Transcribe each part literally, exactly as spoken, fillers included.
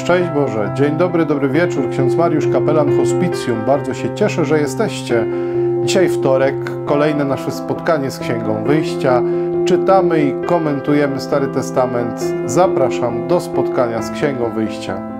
Szczęść Boże, dzień dobry, dobry wieczór, ksiądz Mariusz, kapelan Hospicjum. Bardzo się cieszę, że jesteście. Dzisiaj wtorek, kolejne nasze spotkanie z Księgą Wyjścia. Czytamy i komentujemy Stary Testament. Zapraszam do spotkania z Księgą Wyjścia.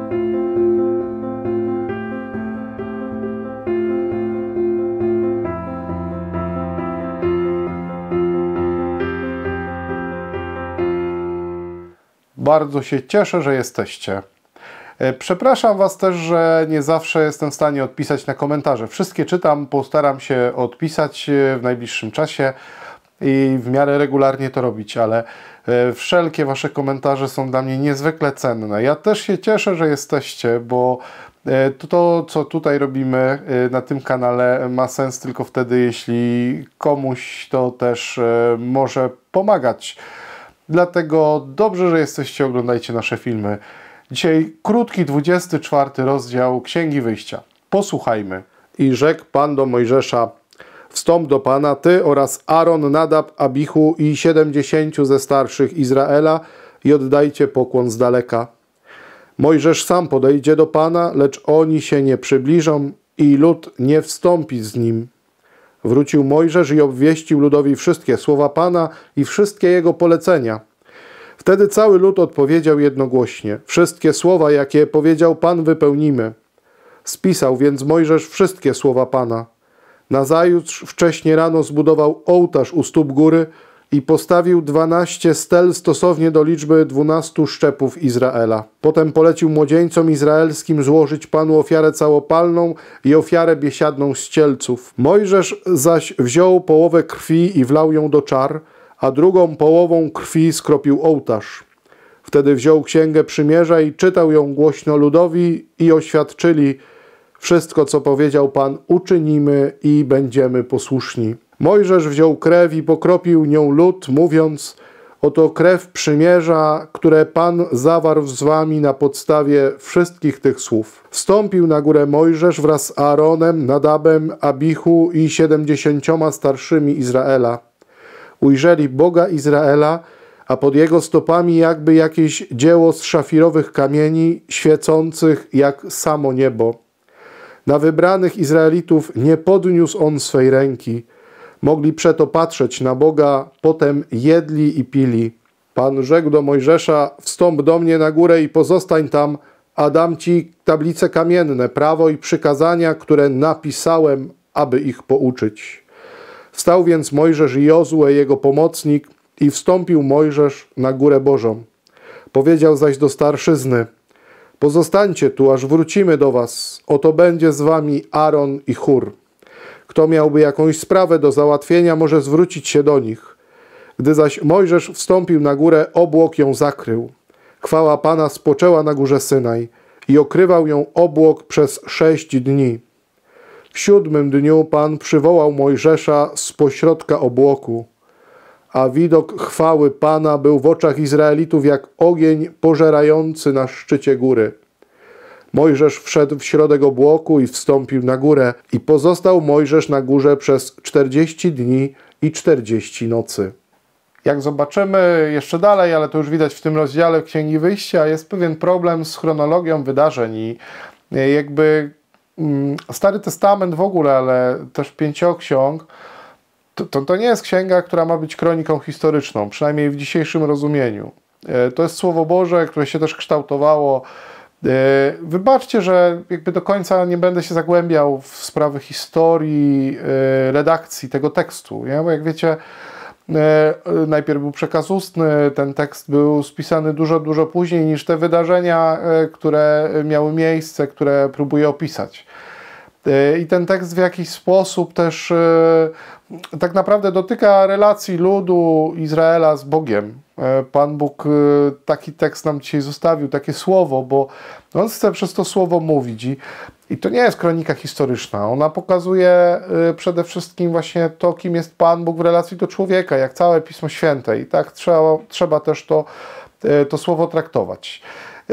Bardzo się cieszę, że jesteście. Przepraszam Was też, że nie zawsze jestem w stanie odpisać na komentarze. Wszystkie czytam, postaram się odpisać w najbliższym czasie i w miarę regularnie to robić, ale wszelkie Wasze komentarze są dla mnie niezwykle cenne. Ja też się cieszę, że jesteście, bo to, co tutaj robimy na tym kanale, ma sens tylko wtedy, jeśli komuś to też może pomagać. Dlatego dobrze, że jesteście, oglądajcie nasze filmy. Dzisiaj krótki, dwudziesty czwarty rozdział Księgi Wyjścia. Posłuchajmy. I rzekł Pan do Mojżesza: wstąp do Pana, ty oraz Aaron, Nadab, Abichu i siedemdziesięciu ze starszych Izraela i oddajcie pokłon z daleka. Mojżesz sam podejdzie do Pana, lecz oni się nie przybliżą i lud nie wstąpi z nim. Wrócił Mojżesz i obwieścił ludowi wszystkie słowa Pana i wszystkie jego polecenia. Wtedy cały lud odpowiedział jednogłośnie: wszystkie słowa, jakie powiedział Pan, wypełnimy. Spisał więc Mojżesz wszystkie słowa Pana. Nazajutrz wcześnie rano zbudował ołtarz u stóp góry i postawił dwanaście stel stosownie do liczby dwunastu szczepów Izraela. Potem polecił młodzieńcom izraelskim złożyć Panu ofiarę całopalną i ofiarę biesiadną z cielców. Mojżesz zaś wziął połowę krwi i wlał ją do czar, a drugą połową krwi skropił ołtarz. Wtedy wziął Księgę Przymierza i czytał ją głośno ludowi i oświadczyli: wszystko, co powiedział Pan, uczynimy i będziemy posłuszni. Mojżesz wziął krew i pokropił nią lud, mówiąc: oto krew przymierza, które Pan zawarł z wami na podstawie wszystkich tych słów. Wstąpił na górę Mojżesz wraz z Aaronem, Nadabem, Abichu i siedemdziesięcioma starszymi Izraela. Ujrzeli Boga Izraela, a pod jego stopami jakby jakieś dzieło z szafirowych kamieni, świecących jak samo niebo. Na wybranych Izraelitów nie podniósł on swej ręki. Mogli przeto patrzeć na Boga, potem jedli i pili. Pan rzekł do Mojżesza: wstąp do mnie na górę i pozostań tam, a dam ci tablice kamienne, prawo i przykazania, które napisałem, aby ich pouczyć. Wstał więc Mojżesz i Jozue, jego pomocnik, i wstąpił Mojżesz na górę Bożą. Powiedział zaś do starszyzny: pozostańcie tu, aż wrócimy do was. Oto będzie z wami Aaron i Hur. Kto miałby jakąś sprawę do załatwienia, może zwrócić się do nich. Gdy zaś Mojżesz wstąpił na górę, obłok ją zakrył. Chwała Pana spoczęła na górze Synaj i okrywał ją obłok przez sześć dni. W siódmym dniu Pan przywołał Mojżesza z pośrodka obłoku, a widok chwały Pana był w oczach Izraelitów jak ogień pożerający na szczycie góry. Mojżesz wszedł w środek obłoku i wstąpił na górę i pozostał Mojżesz na górze przez czterdzieści dni i czterdzieści nocy. Jak zobaczymy jeszcze dalej, ale to już widać w tym rozdziale Księgi Wyjścia, jest pewien problem z chronologią wydarzeń i jakby Stary Testament w ogóle, ale też Pięcioksiąg, to, to, to nie jest księga, która ma być kroniką historyczną, przynajmniej w dzisiejszym rozumieniu. To jest Słowo Boże, które się też kształtowało. Wybaczcie, że jakby do końca nie będę się zagłębiał w sprawy historii, redakcji tego tekstu, nie? Bo jak wiecie, najpierw był przekaz ustny, ten tekst był spisany dużo, dużo później niż te wydarzenia, które miały miejsce, które próbuję opisać. I ten tekst w jakiś sposób też tak naprawdę dotyka relacji ludu Izraela z Bogiem. Pan Bóg taki tekst nam dzisiaj zostawił, takie słowo, bo On chce przez to słowo mówić. I, i to nie jest kronika historyczna. Ona pokazuje przede wszystkim właśnie to, kim jest Pan Bóg w relacji do człowieka, jak całe Pismo Święte. I tak trzeba, trzeba też to, to słowo traktować.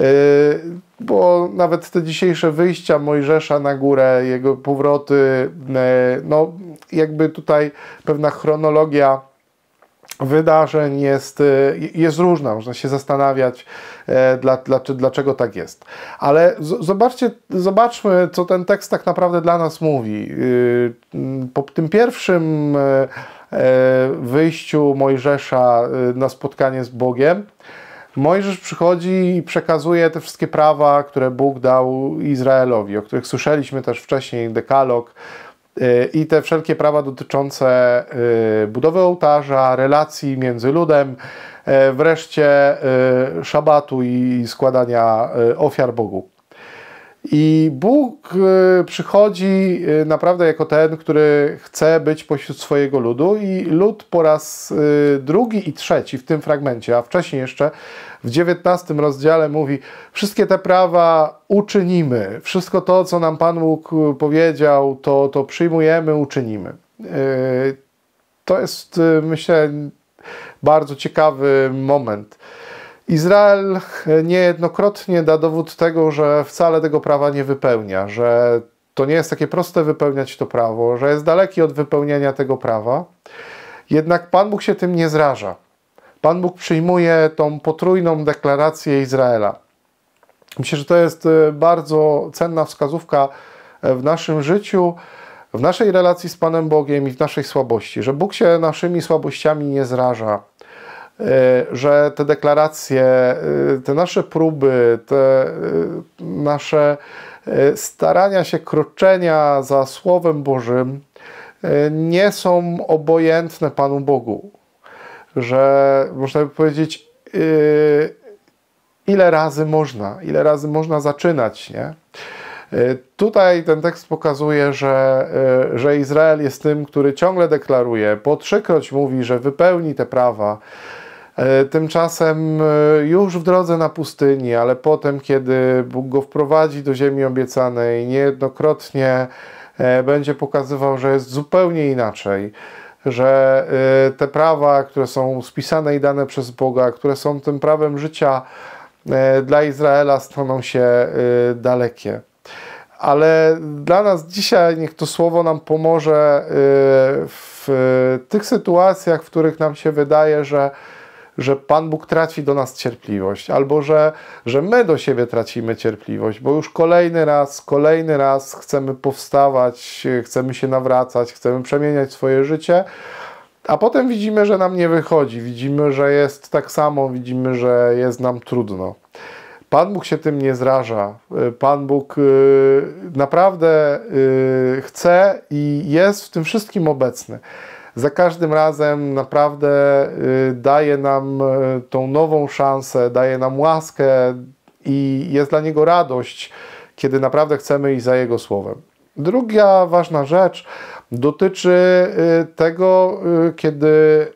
Bo nawet te dzisiejsze wyjścia Mojżesza na górę, jego powroty, no jakby tutaj pewna chronologia wydarzeń jest, jest różna. Można się zastanawiać, dla, dla, dlaczego tak jest. Ale zobaczcie, zobaczmy, co ten tekst tak naprawdę dla nas mówi. Po tym pierwszym wyjściu Mojżesza na spotkanie z Bogiem, Mojżesz przychodzi i przekazuje te wszystkie prawa, które Bóg dał Izraelowi, o których słyszeliśmy też wcześniej, dekalog, i te wszelkie prawa dotyczące budowy ołtarza, relacji między ludem, wreszcie szabatu i składania ofiar Bogu. I Bóg przychodzi naprawdę jako ten, który chce być pośród swojego ludu, i lud po raz drugi i trzeci w tym fragmencie, a wcześniej jeszcze w dziewiętnastym rozdziale mówi: wszystkie te prawa uczynimy, wszystko to, co nam Pan Bóg powiedział, to, to przyjmujemy, uczynimy. To jest, myślę, bardzo ciekawy moment. Izrael niejednokrotnie da dowód tego, że wcale tego prawa nie wypełnia, że to nie jest takie proste wypełniać to prawo, że jest daleki od wypełnienia tego prawa. Jednak Pan Bóg się tym nie zraża. Pan Bóg przyjmuje tą potrójną deklarację Izraela. Myślę, że to jest bardzo cenna wskazówka w naszym życiu, w naszej relacji z Panem Bogiem i w naszej słabości, że Bóg się naszymi słabościami nie zraża, że te deklaracje, te nasze próby, te nasze starania się kroczenia za Słowem Bożym nie są obojętne Panu Bogu. Że można by powiedzieć, ile razy można, ile razy można zaczynać, nie? Tutaj ten tekst pokazuje, że, że Izrael jest tym, który ciągle deklaruje, po trzykroć mówi, że wypełni te prawa. Tymczasem już w drodze na pustyni, ale potem, kiedy Bóg go wprowadzi do ziemi obiecanej, niejednokrotnie będzie pokazywał, że jest zupełnie inaczej. Że te prawa, które są spisane i dane przez Boga, które są tym prawem życia dla Izraela, staną się dalekie. Ale dla nas dzisiaj niech to słowo nam pomoże w tych sytuacjach, w których nam się wydaje, że, że Pan Bóg traci do nas cierpliwość, albo że, że my do siebie tracimy cierpliwość, bo już kolejny raz, kolejny raz chcemy powstawać, chcemy się nawracać, chcemy przemieniać swoje życie, a potem widzimy, że nam nie wychodzi, widzimy, że jest tak samo, widzimy, że jest nam trudno. Pan Bóg się tym nie zraża. Pan Bóg naprawdę chce i jest w tym wszystkim obecny. Za każdym razem naprawdę daje nam tą nową szansę, daje nam łaskę i jest dla Niego radość, kiedy naprawdę chcemy iść za Jego słowem. Druga ważna rzecz dotyczy tego, kiedy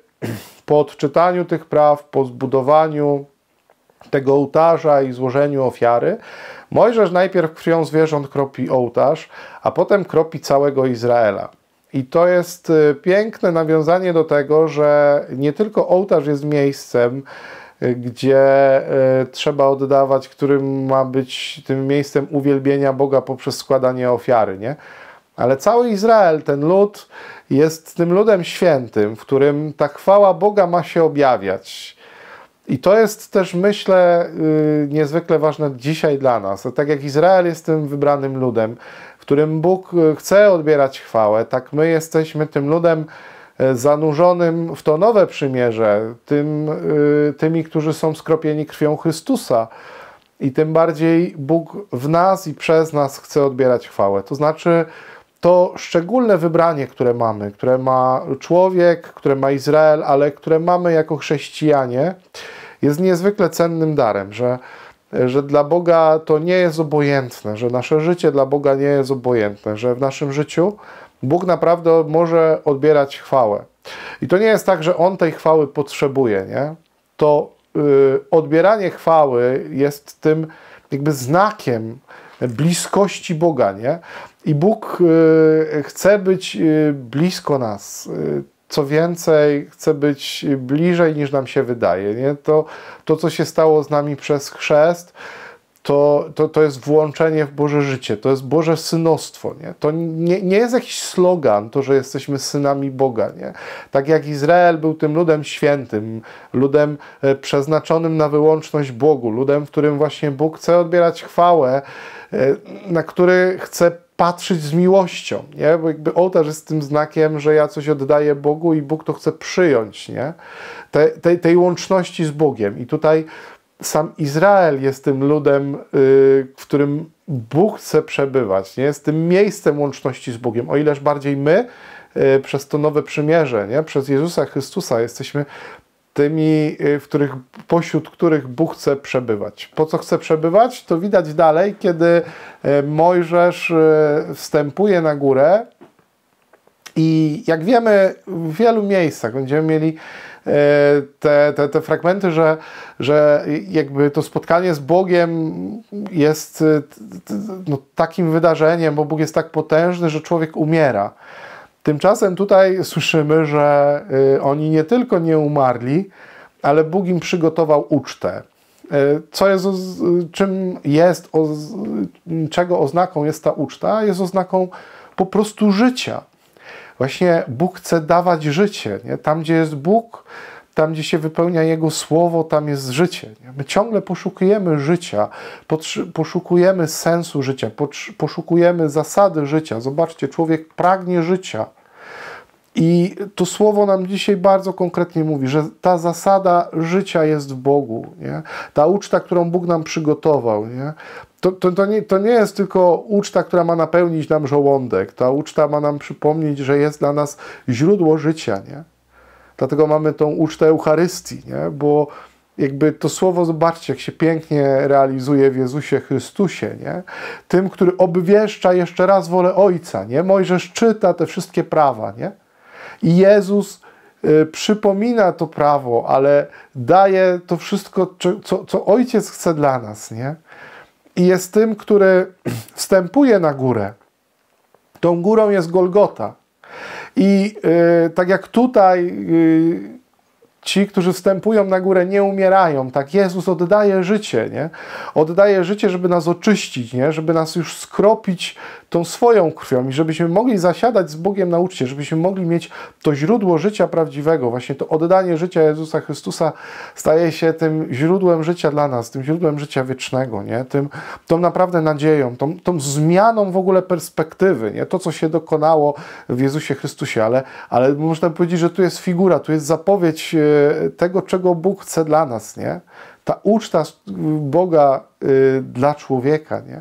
po odczytaniu tych praw, po zbudowaniu tego ołtarza i złożeniu ofiary, Mojżesz najpierw krwią zwierząt kropi ołtarz, a potem kropi całego Izraela. I to jest piękne nawiązanie do tego, że nie tylko ołtarz jest miejscem, gdzie trzeba oddawać, którym ma być tym miejscem uwielbienia Boga poprzez składanie ofiary, nie? Ale cały Izrael, ten lud, jest tym ludem świętym, w którym ta chwała Boga ma się objawiać. I to jest też, myślę, niezwykle ważne dzisiaj dla nas. Tak jak Izrael jest tym wybranym ludem, w którym Bóg chce odbierać chwałę, tak my jesteśmy tym ludem zanurzonym w to nowe przymierze, tym, tymi, którzy są skropieni krwią Chrystusa. I tym bardziej Bóg w nas i przez nas chce odbierać chwałę. To znaczy to szczególne wybranie, które mamy, które ma człowiek, które ma Izrael, ale które mamy jako chrześcijanie, jest niezwykle cennym darem, że, że dla Boga to nie jest obojętne, że nasze życie dla Boga nie jest obojętne, że w naszym życiu Bóg naprawdę może odbierać chwałę. I to nie jest tak, że On tej chwały potrzebuje, nie? To yy, odbieranie chwały jest tym jakby znakiem bliskości Boga, nie? I Bóg y, chce być y, blisko nas. Y, co więcej, chce być bliżej niż nam się wydaje, nie? To, to, co się stało z nami przez chrzest, to, to, to jest włączenie w Boże życie, to jest Boże synostwo. Nie? To nie, nie jest jakiś slogan, to, że jesteśmy synami Boga. Nie? Tak jak Izrael był tym ludem świętym, ludem przeznaczonym na wyłączność Bogu, ludem, w którym właśnie Bóg chce odbierać chwałę, na który chce patrzeć z miłością, nie? Bo jakby ołtarz jest tym znakiem, że ja coś oddaję Bogu i Bóg to chce przyjąć, nie? Te, tej, tej łączności z Bogiem. I tutaj sam Izrael jest tym ludem, yy, w którym Bóg chce przebywać, nie? Jest tym miejscem łączności z Bogiem. O ileż bardziej my yy, przez to nowe przymierze, nie? Przez Jezusa Chrystusa jesteśmy tymi, w których, pośród których Bóg chce przebywać. Po co chce przebywać? To widać dalej, kiedy Mojżesz wstępuje na górę i jak wiemy, w wielu miejscach będziemy mieli te, te, te fragmenty, że, że jakby to spotkanie z Bogiem jest no, takim wydarzeniem, bo Bóg jest tak potężny, że człowiek umiera. Tymczasem tutaj słyszymy, że oni nie tylko nie umarli, ale Bóg im przygotował ucztę. Co jest, czym jest, czego oznaką jest ta uczta? Jest oznaką po prostu życia. Właśnie Bóg chce dawać życie. Nie? Tam, gdzie jest Bóg, tam, gdzie się wypełnia Jego Słowo, tam jest życie. Nie? My ciągle poszukujemy życia, poszukujemy sensu życia, poszukujemy zasady życia. Zobaczcie, człowiek pragnie życia. I to Słowo nam dzisiaj bardzo konkretnie mówi, że ta zasada życia jest w Bogu. Nie? Ta uczta, którą Bóg nam przygotował, nie? To, to, to, nie, to nie jest tylko uczta, która ma napełnić nam żołądek. Ta uczta ma nam przypomnieć, że jest dla nas źródło życia. Nie? Dlatego mamy tą ucztę Eucharystii, nie? Bo jakby to Słowo, zobaczcie, jak się pięknie realizuje w Jezusie Chrystusie, nie? Tym, który obwieszcza jeszcze raz wolę Ojca, nie? Mojżesz czyta te wszystkie prawa, nie? I Jezus y, przypomina to prawo, ale daje to wszystko, co, co Ojciec chce dla nas, nie? I jest tym, który wstępuje na górę. Tą górą jest Golgota. I y, tak jak tutaj y, ci, którzy wstępują na górę, nie umierają, tak Jezus oddaje życie, nie? Oddaje życie, żeby nas oczyścić, nie? Żeby nas już skropić tą swoją krwią i żebyśmy mogli zasiadać z Bogiem na uczcie, żebyśmy mogli mieć to źródło życia prawdziwego. Właśnie to oddanie życia Jezusa Chrystusa staje się tym źródłem życia dla nas, tym źródłem życia wiecznego, nie? Tym, tą naprawdę nadzieją, tą, tą zmianą w ogóle perspektywy, nie? To, co się dokonało w Jezusie Chrystusie, ale, ale można powiedzieć, że tu jest figura, tu jest zapowiedź tego, czego Bóg chce dla nas, nie? Ta uczta Boga y, dla człowieka, nie?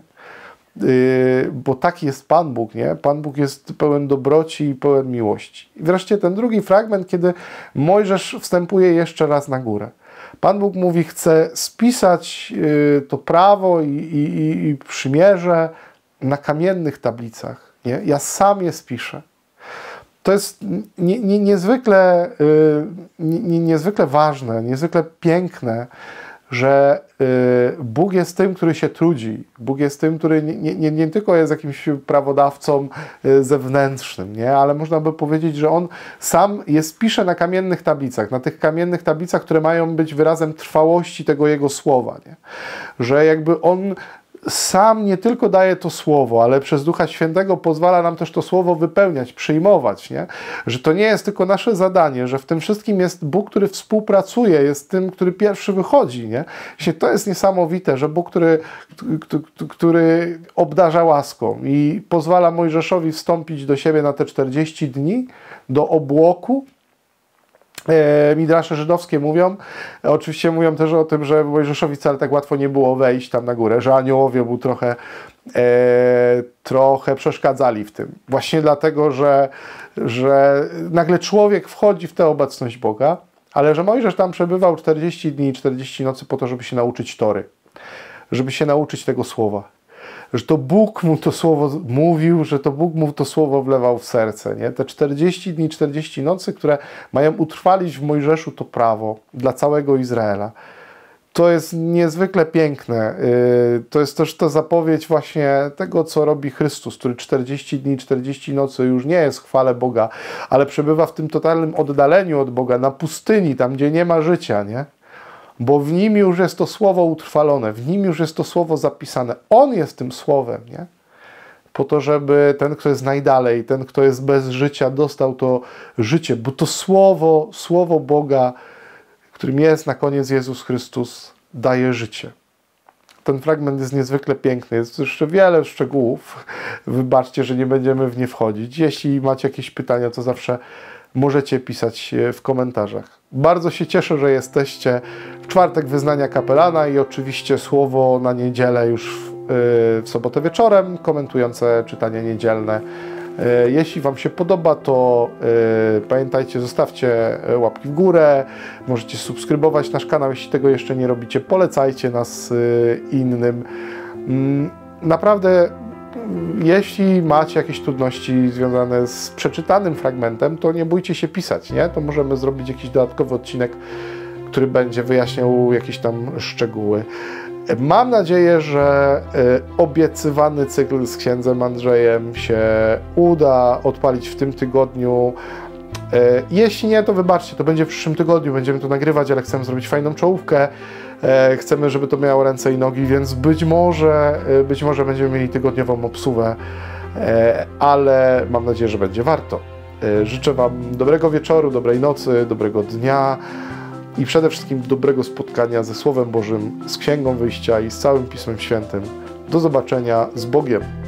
Y, bo taki jest Pan Bóg, nie? Pan Bóg jest pełen dobroci i pełen miłości. I wreszcie ten drugi fragment, kiedy Mojżesz wstępuje jeszcze raz na górę. Pan Bóg mówi, chce spisać y, to prawo i, i, i przymierze na kamiennych tablicach, nie? Ja sam je spiszę. To jest nie, nie, niezwykle, nie, niezwykle ważne, niezwykle piękne, że Bóg jest tym, który się trudzi. Bóg jest tym, który nie, nie, nie tylko jest jakimś prawodawcą zewnętrznym, nie? Ale można by powiedzieć, że On sam jest, pisze na kamiennych tablicach, na tych kamiennych tablicach, które mają być wyrazem trwałości tego Jego Słowa, nie? Że jakby On sam nie tylko daje to Słowo, ale przez Ducha Świętego pozwala nam też to Słowo wypełniać, przyjmować, nie? Że to nie jest tylko nasze zadanie, że w tym wszystkim jest Bóg, który współpracuje, jest tym, który pierwszy wychodzi, nie? To jest niesamowite, że Bóg, który, który obdarza łaską i pozwala Mojżeszowi wstąpić do siebie na te czterdzieści dni, do obłoku. Midrasze żydowskie mówią, oczywiście mówią też o tym, że Mojżeszowi wcale tak łatwo nie było wejść tam na górę, że aniołowie mu trochę, e, trochę przeszkadzali w tym. Właśnie dlatego, że, że nagle człowiek wchodzi w tę obecność Boga, ale że Mojżesz tam przebywał czterdzieści dni i czterdzieści nocy po to, żeby się nauczyć Tory, żeby się nauczyć tego słowa. Że to Bóg mu to słowo mówił, że to Bóg mu to słowo wlewał w serce. Nie? Te czterdzieści dni, czterdzieści nocy, które mają utrwalić w Mojżeszu to prawo dla całego Izraela. To jest niezwykle piękne. To jest też ta zapowiedź właśnie tego, co robi Chrystus, który czterdzieści dni, czterdzieści nocy już nie jest w chwale Boga, ale przebywa w tym totalnym oddaleniu od Boga, na pustyni, tam gdzie nie ma życia, nie? bo w nim już jest to słowo utrwalone, w nim już jest to słowo zapisane. On jest tym słowem, nie? Po to, żeby ten, kto jest najdalej, ten, kto jest bez życia, dostał to życie, bo to słowo, słowo Boga, którym jest na koniec Jezus Chrystus, daje życie. Ten fragment jest niezwykle piękny, jest jeszcze wiele szczegółów. Wybaczcie, że nie będziemy w nie wchodzić. Jeśli macie jakieś pytania, to zawsze możecie pisać w komentarzach. Bardzo się cieszę, że jesteście. W czwartek wyznania kapelana i oczywiście słowo na niedzielę już w, w sobotę wieczorem, komentujące czytania niedzielne. Jeśli Wam się podoba, to pamiętajcie, zostawcie łapki w górę, możecie subskrybować nasz kanał, jeśli tego jeszcze nie robicie, polecajcie nas innym. Naprawdę, jeśli macie jakieś trudności związane z przeczytanym fragmentem, to nie bójcie się pisać, nie? To możemy zrobić jakiś dodatkowy odcinek, który będzie wyjaśniał jakieś tam szczegóły. Mam nadzieję, że obiecywany cykl z księdzem Andrzejem się uda odpalić w tym tygodniu. Jeśli nie, to wybaczcie, to będzie w przyszłym tygodniu, będziemy to nagrywać, ale chcemy zrobić fajną czołówkę. Chcemy, żeby to miało ręce i nogi, więc być może, być może będziemy mieli tygodniową obsługę, ale mam nadzieję, że będzie warto. Życzę Wam dobrego wieczoru, dobrej nocy, dobrego dnia i przede wszystkim dobrego spotkania ze Słowem Bożym, z Księgą Wyjścia i z całym Pismem Świętym. Do zobaczenia, z Bogiem!